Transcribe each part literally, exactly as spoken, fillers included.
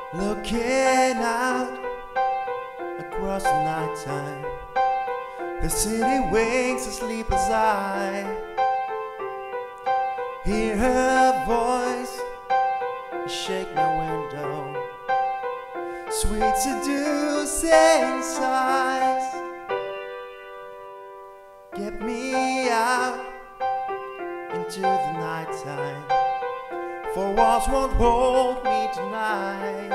Looking out across the nighttime, the city winks asleep as I hear her voice shake my window, sweet seducing sighs. Get me out into the nighttime, for walls won't hold me tonight.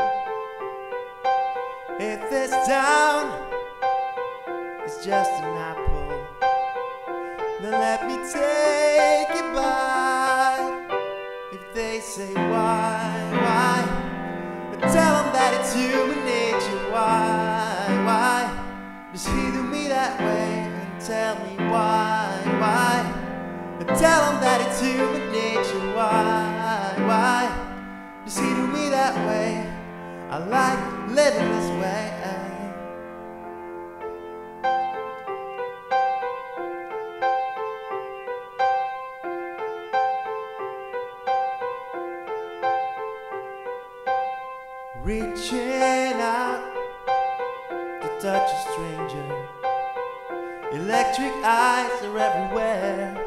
If this town is just an apple, then let me take it by. If they say why, why, tell them that it's human nature. Why, why does he do me that way? And tell me why, why. Tell them that it's human nature. Why, why does he do me that way? I like living this way. Reaching out to touch a stranger, electric eyes are everywhere.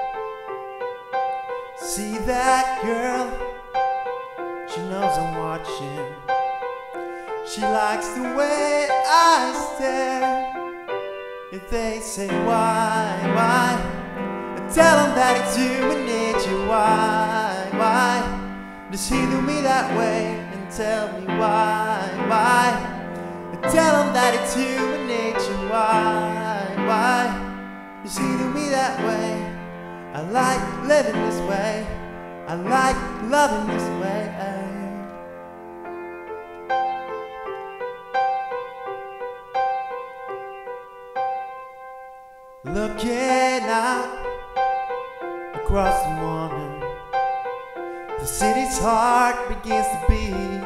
See that girl, she knows I'm watching. She likes the way I stare. If they say why, why, tell them that it's human nature. Why, why does he do me that way? And tell me why, why, tell them that it's human nature. Why, why does he do me that way? I like living this way, I like loving this way. Looking out across the morning, the city's heart begins to beat.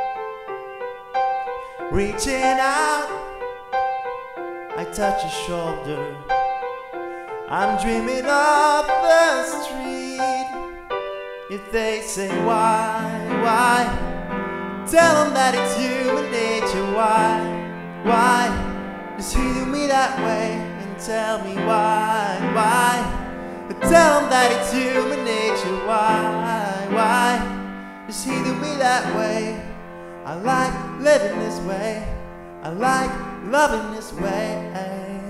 Reaching out, I touch your shoulder, I'm dreaming of the street. If they say why, why, tell them that it's human nature. Why, why does he do me that way? And tell me why, why, tell them that it's human nature. Why, why does he do me that way? I like living this way, I like loving this way.